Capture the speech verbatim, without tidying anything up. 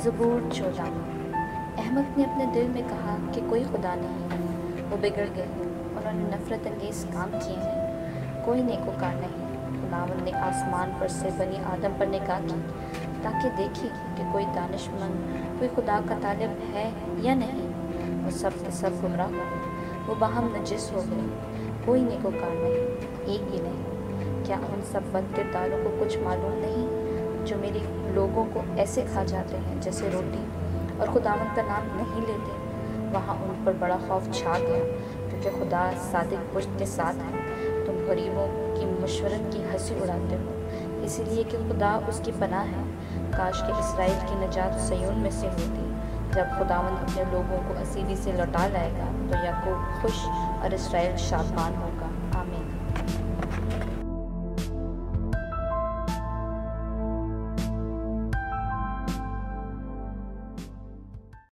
ज़बूर चौदह। अहमद ने अपने दिल में कहा कि कोई खुदा नहीं। वो बिगड़ गए, उन्होंने नफ़रत अंगेज़ काम किए हैं, कोई नेकोकार नहीं। खुदावंद ने आसमान पर से बनी आदम पर निगाह की ताकि देखे कि कोई दानिशमंद, कोई खुदा का तालिब है या नहीं। वो सब के सब गुमराह हो गए, वो बाहम नजिस हो गए, कोई नेकोकार नहीं, एक भी नहीं। क्या उन सब बद किरदारों को कुछ मालूम नहीं जो मेरे लोगों को ऐसे खा जाते हैं जैसे रोटी, और खुदावंद का नाम नहीं लेते? वहाँ उन पर बड़ा खौफ छा गया, क्योंकि खुदा सादिक पुश्त के साथ है। तुम गरीबों की मशवरत की हंसी उड़ाते हो, इसीलिए कि खुदा उसकी पनाह है। काश के इसराइल की नजात सयून में से होती। जब खुदावंद अपने लोगों को असीरी से लौटा लाएगा तो याकूब खुश और इसराइल शादमान होगा।